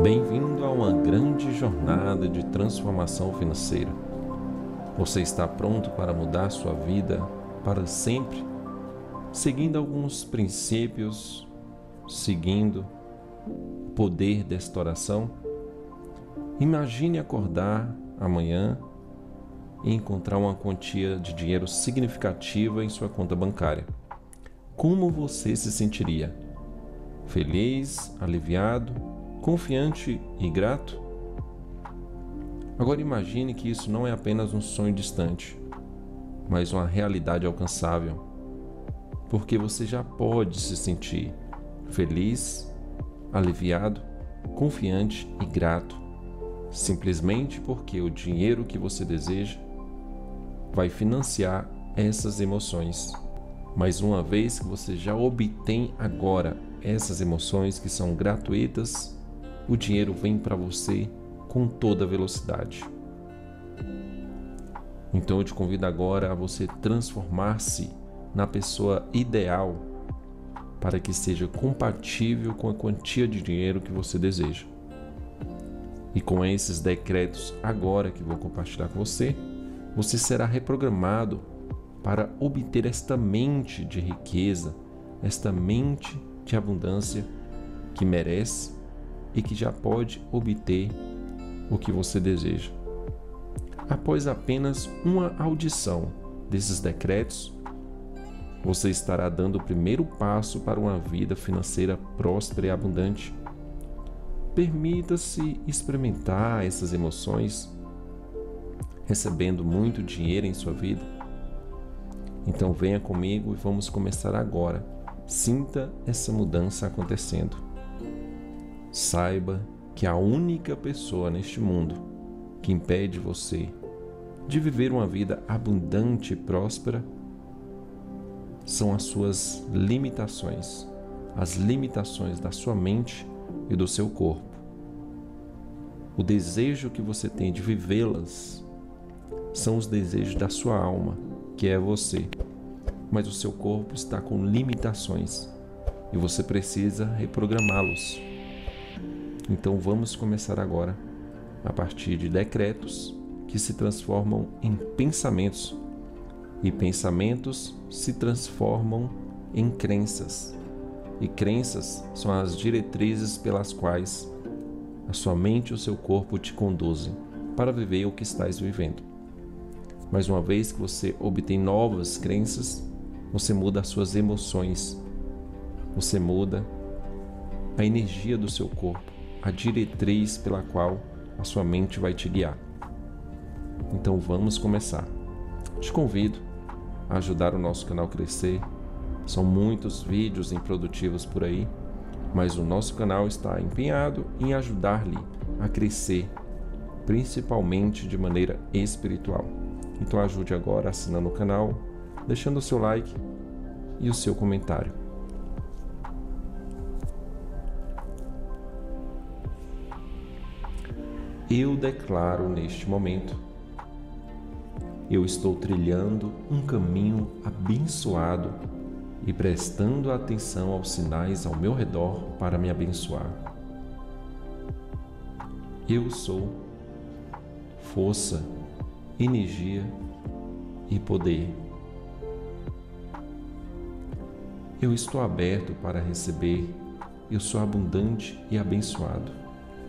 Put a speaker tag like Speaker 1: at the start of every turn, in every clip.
Speaker 1: Bem-vindo a uma grande jornada de transformação financeira. Você está pronto para mudar sua vida para sempre? Seguindo alguns princípios, seguindo o poder desta oração? Imagine acordar amanhã e encontrar uma quantia de dinheiro significativa em sua conta bancária. Como você se sentiria? Feliz, aliviado, confiante e grato? Agora imagine que isso não é apenas um sonho distante, mas uma realidade alcançável, porque você já pode se sentir feliz, aliviado, confiante e grato, simplesmente porque o dinheiro que você deseja vai financiar essas emoções. Mas uma vez que você já obtém agora essas emoções que são gratuitas, o dinheiro vem para você com toda velocidade. Então eu te convido agora a você transformar-se na pessoa ideal para que seja compatível com a quantia de dinheiro que você deseja. E com esses decretos agora que vou compartilhar com você, você será reprogramado para obter esta mente de riqueza, esta mente de abundância que merece e que já pode obter o que você deseja. Após apenas uma audição desses decretos, você estará dando o primeiro passo para uma vida financeira próspera e abundante. Permita-se experimentar essas emoções, recebendo muito dinheiro em sua vida. Então venha comigo e vamos começar agora. Sinta essa mudança acontecendo. Saiba que a única pessoa neste mundo que impede você de viver uma vida abundante e próspera são as suas limitações, as limitações da sua mente e do seu corpo. O desejo que você tem de vivê-las são os desejos da sua alma, que é você, mas o seu corpo está com limitações e você precisa reprogramá-los. Então vamos começar agora a partir de decretos que se transformam em pensamentos e pensamentos se transformam em crenças e crenças são as diretrizes pelas quais a sua mente e o seu corpo te conduzem para viver o que estás vivendo. Mas uma vez que você obtém novas crenças, você muda as suas emoções, você muda a energia do seu corpo, a diretriz pela qual a sua mente vai te guiar. Então vamos começar. Te convido a ajudar o nosso canal a crescer. São muitos vídeos improdutivos por aí, mas o nosso canal está empenhado em ajudar-lhe a crescer, principalmente de maneira espiritual. Então ajude agora assinando o canal, deixando o seu like e o seu comentário. Eu declaro neste momento, eu estou trilhando um caminho abençoado e prestando atenção aos sinais ao meu redor para me abençoar. Eu sou força, energia e poder. Eu estou aberto para receber, eu sou abundante e abençoado.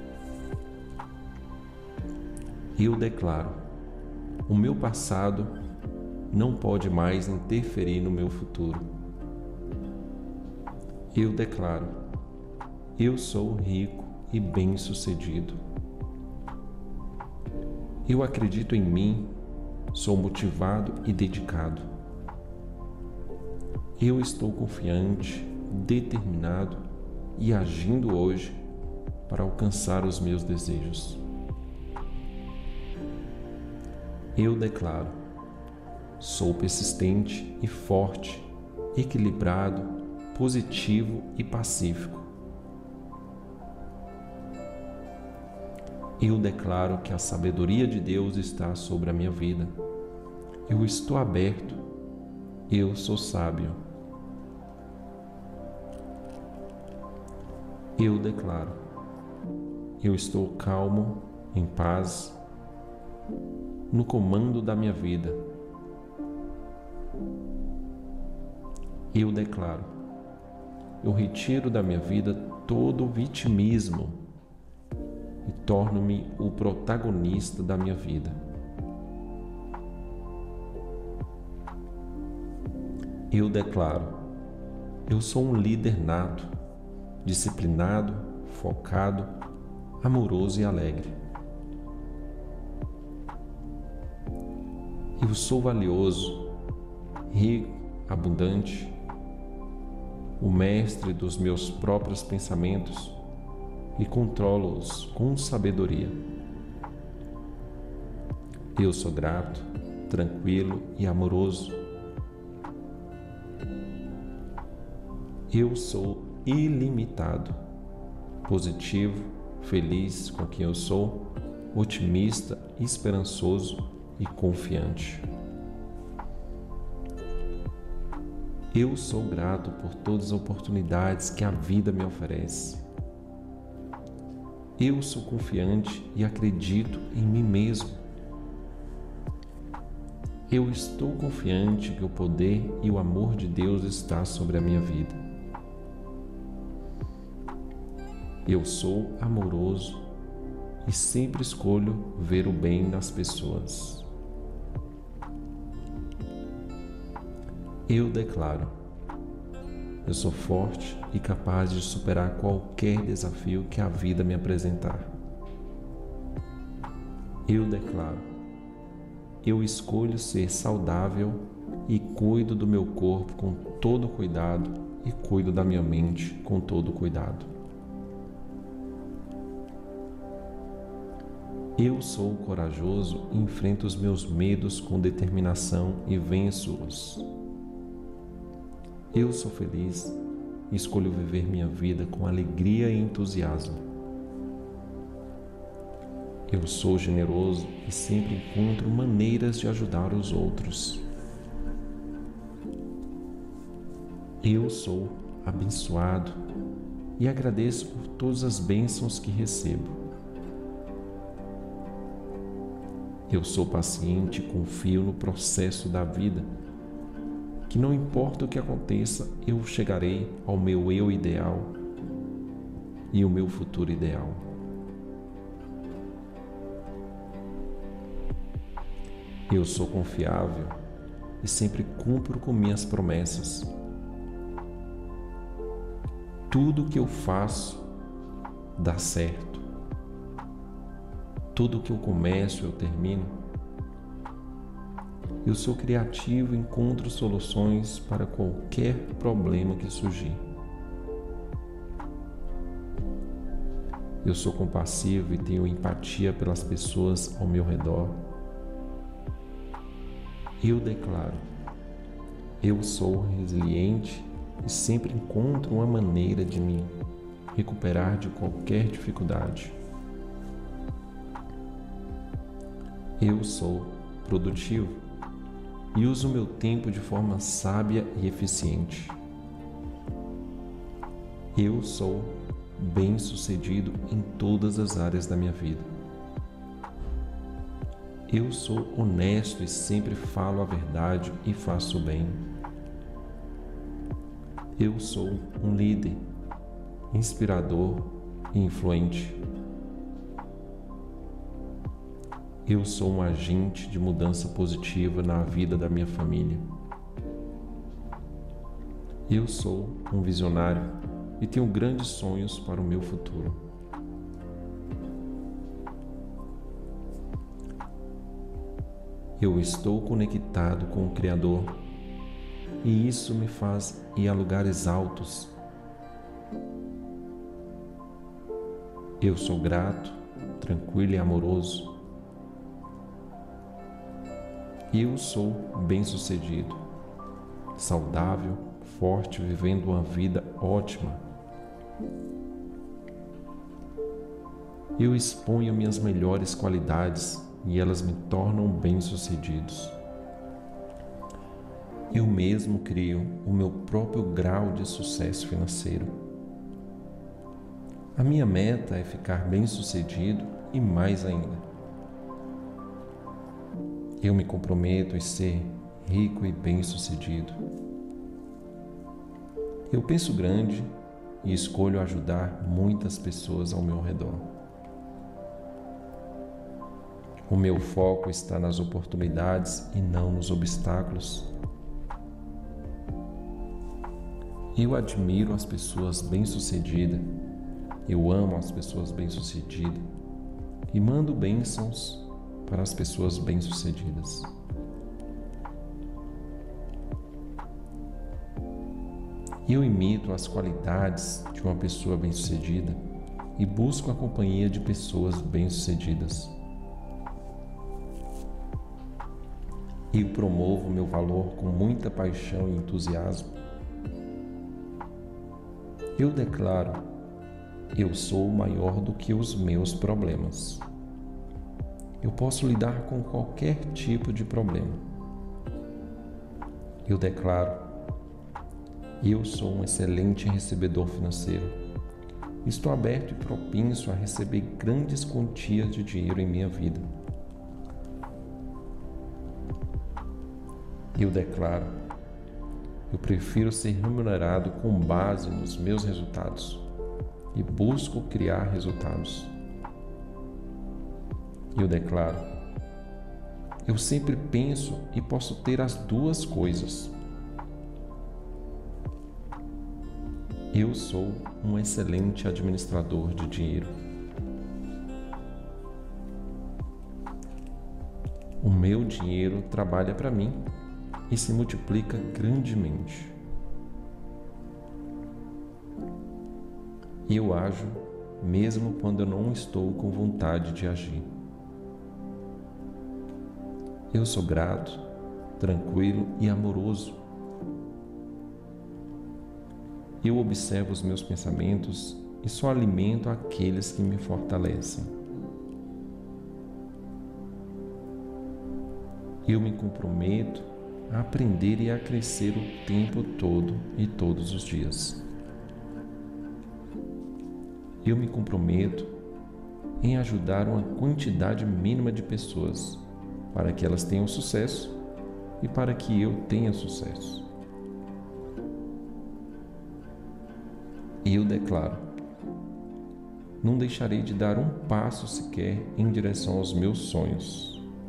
Speaker 1: Eu declaro, o meu passado não pode mais interferir no meu futuro. Eu declaro, eu sou rico e bem-sucedido. Eu acredito em mim, sou motivado e dedicado. Eu estou confiante, determinado e agindo hoje para alcançar os meus desejos. Eu declaro, sou persistente e forte, equilibrado, positivo e pacífico. Eu declaro que a sabedoria de Deus está sobre a minha vida. Eu estou aberto, eu sou sábio. Eu declaro, eu estou calmo, em paz, no comando da minha vida. Eu declaro: eu retiro da minha vida todo o vitimismo e torno-me o protagonista da minha vida. Eu declaro: eu sou um líder nato, disciplinado, focado, amoroso e alegre. Eu sou valioso, rico, abundante, o mestre dos meus próprios pensamentos e controlo-os com sabedoria. Eu sou grato, tranquilo e amoroso. Eu sou ilimitado, positivo, feliz com quem eu sou, otimista, esperançoso e confiante. Eu sou grato por todas as oportunidades que a vida me oferece. Eu sou confiante e acredito em mim mesmo. Eu estou confiante que o poder e o amor de Deus está sobre a minha vida. Eu sou amoroso e sempre escolho ver o bem nas pessoas. Eu declaro: eu sou forte e capaz de superar qualquer desafio que a vida me apresentar. Eu declaro: eu escolho ser saudável e cuido do meu corpo com todo cuidado e cuido da minha mente com todo cuidado. Eu sou corajoso e enfrento os meus medos com determinação e venço-os. Eu sou feliz e escolho viver minha vida com alegria e entusiasmo. Eu sou generoso e sempre encontro maneiras de ajudar os outros. Eu sou abençoado e agradeço por todas as bênçãos que recebo. Eu sou paciente e confio no processo da vida, que não importa o que aconteça, eu chegarei ao meu eu ideal e o meu futuro ideal. Eu sou confiável e sempre cumpro com minhas promessas. Tudo que eu faço dá certo. Tudo que eu começo, eu termino. Eu sou criativo e encontro soluções para qualquer problema que surgir. Eu sou compassivo e tenho empatia pelas pessoas ao meu redor. Eu declaro: eu sou resiliente e sempre encontro uma maneira de me recuperar de qualquer dificuldade. Eu sou produtivo e uso meu tempo de forma sábia e eficiente. Eu sou bem-sucedido em todas as áreas da minha vida. Eu sou honesto e sempre falo a verdade e faço o bem. Eu sou um líder, inspirador e influente. Eu sou um agente de mudança positiva na vida da minha família. Eu sou um visionário e tenho grandes sonhos para o meu futuro. Eu estou conectado com o Criador e isso me faz ir a lugares altos. Eu sou grato, tranquilo e amoroso. Eu sou bem-sucedido, saudável, forte, vivendo uma vida ótima. Eu exponho minhas melhores qualidades e elas me tornam bem-sucedidos. Eu mesmo crio o meu próprio grau de sucesso financeiro. A minha meta é ficar bem-sucedido e mais ainda. Eu me comprometo em ser rico e bem-sucedido. Eu penso grande e escolho ajudar muitas pessoas ao meu redor. O meu foco está nas oportunidades e não nos obstáculos. Eu admiro as pessoas bem-sucedidas, eu amo as pessoas bem-sucedidas e mando bênçãos para as pessoas bem-sucedidas. Eu imito as qualidades de uma pessoa bem-sucedida e busco a companhia de pessoas bem-sucedidas. Eu promovo meu valor com muita paixão e entusiasmo. Eu declaro: eu sou maior do que os meus problemas. Eu posso lidar com qualquer tipo de problema. Eu declaro: eu sou um excelente recebedor financeiro. Estou aberto e propenso a receber grandes quantias de dinheiro em minha vida. Eu declaro: eu prefiro ser remunerado com base nos meus resultados e busco criar resultados. Eu declaro: eu sempre penso e posso ter as duas coisas. Eu sou um excelente administrador de dinheiro. O meu dinheiro trabalha para mim e se multiplica grandemente. Eu ajo mesmo quando eu não estou com vontade de agir. Eu sou grato, tranquilo e amoroso. Eu observo os meus pensamentos e só alimento aqueles que me fortalecem. Eu me comprometo a aprender e a crescer o tempo todo e todos os dias. Eu me comprometo em ajudar uma quantidade mínima de pessoas para que elas tenham sucesso e para que eu tenha sucesso. Eu declaro: não deixarei de dar um passo sequer em direção aos meus sonhos.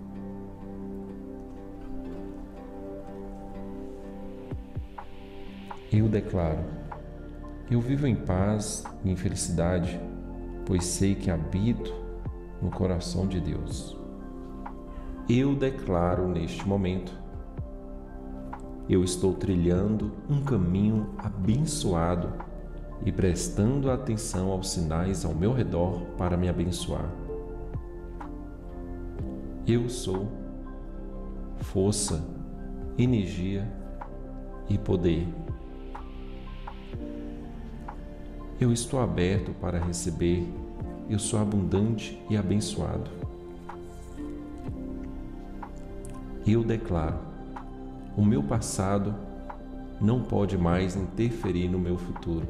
Speaker 1: Eu declaro: eu vivo em paz e em felicidade, pois sei que habito no coração de Deus. Eu declaro neste momento: eu estou trilhando um caminho abençoado e prestando atenção aos sinais ao meu redor para me abençoar. Eu sou força, energia e poder. Eu estou aberto para receber, eu sou abundante e abençoado. Eu declaro: o meu passado não pode mais interferir no meu futuro.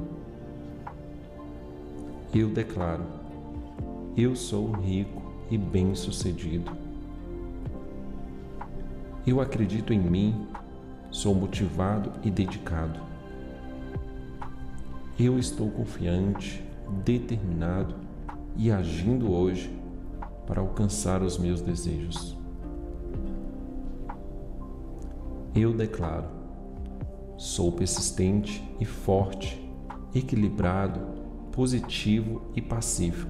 Speaker 1: Eu declaro: eu sou rico e bem-sucedido. Eu acredito em mim, sou motivado e dedicado. Eu estou confiante, determinado e agindo hoje para alcançar os meus desejos. Eu declaro: sou persistente e forte, equilibrado, positivo e pacífico.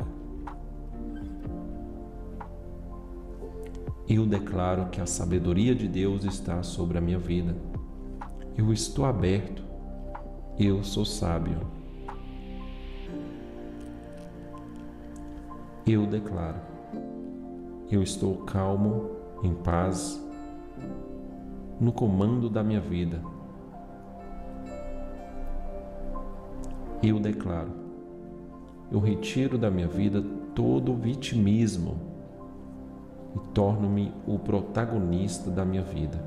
Speaker 1: Eu declaro que a sabedoria de Deus está sobre a minha vida. Eu estou aberto. Eu sou sábio. Eu declaro: eu estou calmo, em paz, no comando da minha vida. Eu declaro: eu retiro da minha vida todo o vitimismo e torno-me o protagonista da minha vida.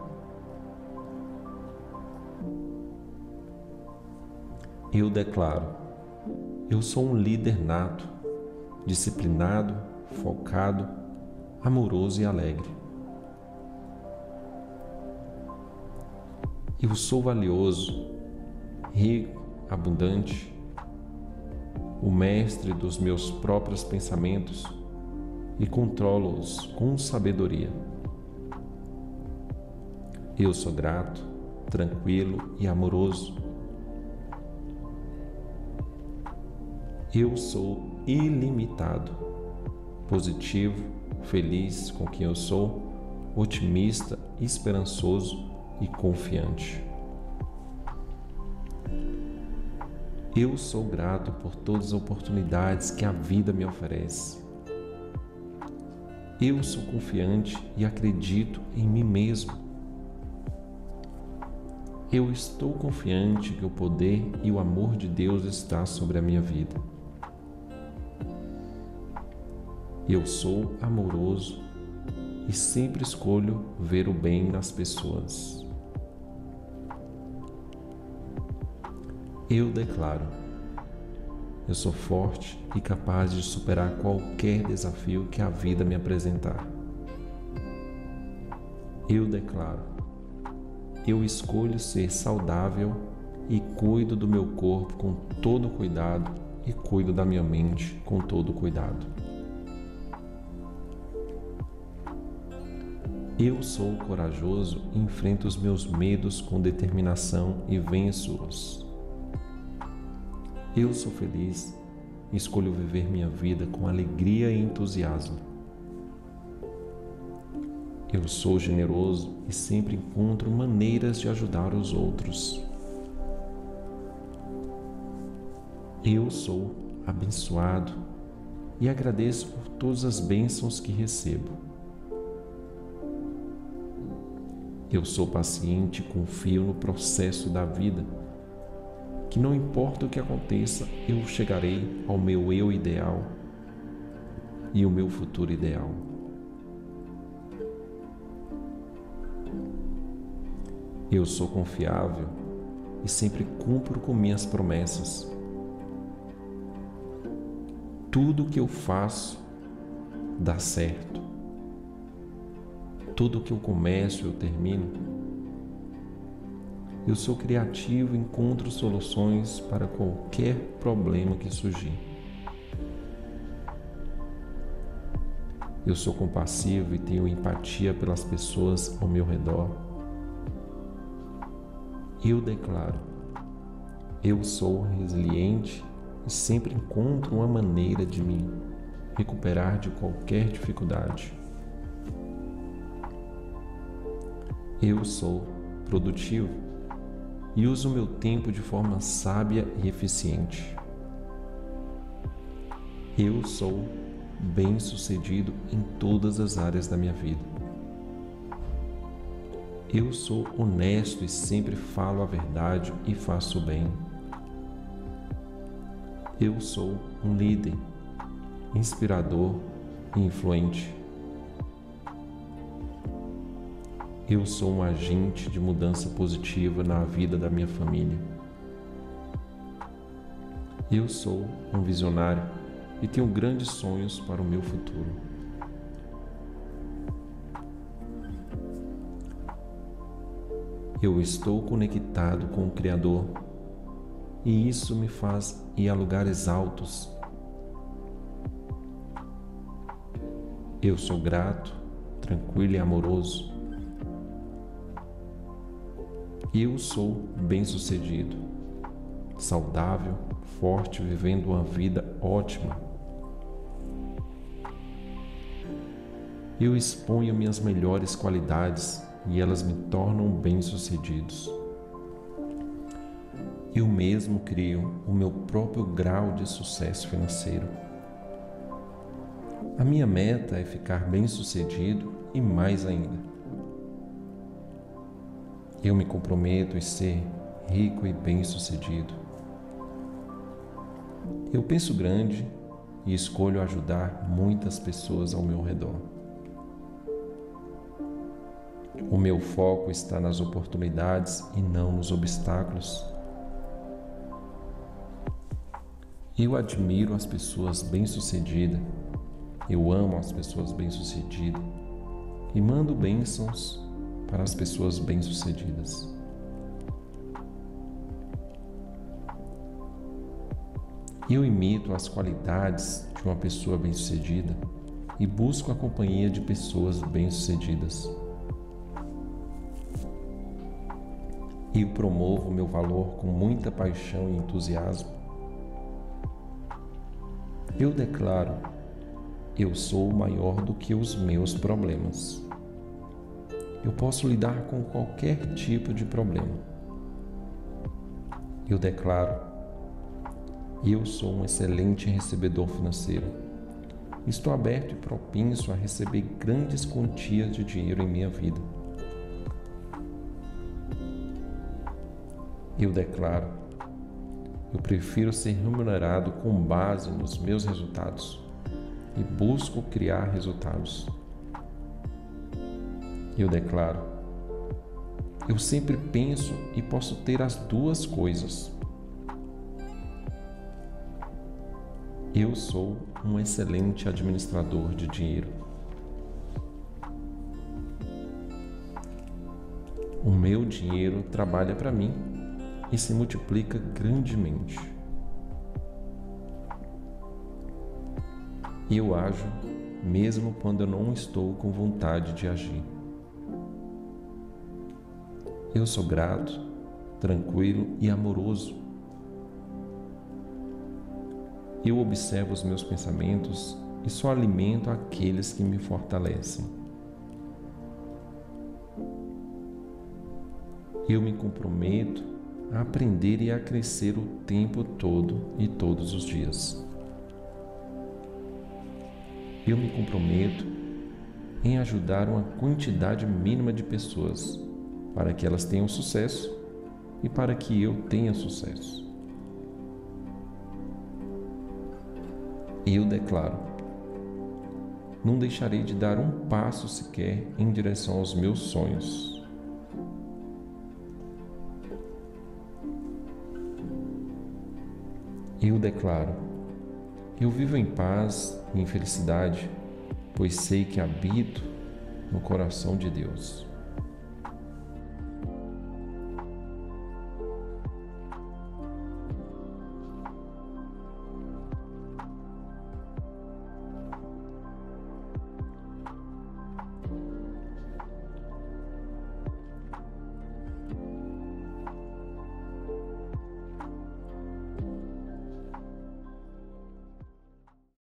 Speaker 1: Eu declaro: Eu sou um líder nato, disciplinado, focado, amoroso e alegre. Eu sou valioso, rico, abundante, o mestre dos meus próprios pensamentos e controlo-os com sabedoria. Eu sou grato, tranquilo e amoroso. Eu sou ilimitado, positivo, feliz com quem eu sou, otimista, esperançoso e confiante. Eu sou grato por todas as oportunidades que a vida me oferece. Eu sou confiante e acredito em mim mesmo. Eu estou confiante que o poder e o amor de Deus está sobre a minha vida. Eu sou amoroso e sempre escolho ver o bem nas pessoas. Eu declaro: eu sou forte e capaz de superar qualquer desafio que a vida me apresentar. Eu declaro: eu escolho ser saudável e cuido do meu corpo com todo cuidado e cuido da minha mente com todo cuidado. Eu sou corajoso e enfrento os meus medos com determinação e venço-os. Eu sou feliz e escolho viver minha vida com alegria e entusiasmo. Eu sou generoso e sempre encontro maneiras de ajudar os outros. Eu sou abençoado e agradeço por todas as bênçãos que recebo. Eu sou paciente e confio no processo da vida, que não importa o que aconteça, eu chegarei ao meu eu ideal e o meu futuro ideal. Eu sou confiável e sempre cumpro com minhas promessas. Tudo que eu faço dá certo. Tudo que eu começo, eu termino. Eu sou criativo e encontro soluções para qualquer problema que surgir. Eu sou compassivo e tenho empatia pelas pessoas ao meu redor. Eu declaro: eu sou resiliente e sempre encontro uma maneira de me recuperar de qualquer dificuldade. Eu sou produtivo e uso meu tempo de forma sábia e eficiente. Eu sou bem-sucedido em todas as áreas da minha vida. Eu sou honesto e sempre falo a verdade e faço o bem. Eu sou um líder, inspirador e influente. Eu sou um agente de mudança positiva na vida da minha família. Eu sou um visionário e tenho grandes sonhos para o meu futuro. Eu estou conectado com o Criador e isso me faz ir a lugares altos. Eu sou grato, tranquilo e amoroso. Eu sou bem-sucedido, saudável, forte, vivendo uma vida ótima. Eu exponho minhas melhores qualidades e elas me tornam bem-sucedidos. Eu mesmo crio o meu próprio grau de sucesso financeiro. A minha meta é ficar bem-sucedido e mais ainda. Eu me comprometo em ser rico e bem-sucedido. Eu penso grande e escolho ajudar muitas pessoas ao meu redor. O meu foco está nas oportunidades e não nos obstáculos. Eu admiro as pessoas bem-sucedidas, eu amo as pessoas bem-sucedidas e mando bênçãos para as pessoas bem-sucedidas. Eu imito as qualidades de uma pessoa bem-sucedida e busco a companhia de pessoas bem-sucedidas. Eu promovo meu valor com muita paixão e entusiasmo. Eu declaro: eu sou maior do que os meus problemas. Eu posso lidar com qualquer tipo de problema. Eu declaro: eu sou um excelente recebedor financeiro. Estou aberto e propenso a receber grandes quantias de dinheiro em minha vida. Eu declaro: eu prefiro ser remunerado com base nos meus resultados e busco criar resultados. Eu declaro: eu sempre penso e posso ter as duas coisas. Eu sou um excelente administrador de dinheiro. O meu dinheiro trabalha para mim e se multiplica grandemente. Eu ajo mesmo quando eu não estou com vontade de agir. Eu sou grato, tranquilo e amoroso. Eu observo os meus pensamentos e só alimento aqueles que me fortalecem. Eu me comprometo a aprender e a crescer o tempo todo e todos os dias. Eu me comprometo em ajudar uma quantidade mínima de pessoas para que elas tenham sucesso e para que eu tenha sucesso. Eu declaro: não deixarei de dar um passo sequer em direção aos meus sonhos. Eu declaro: eu vivo em paz e em felicidade, pois sei que habito no coração de Deus.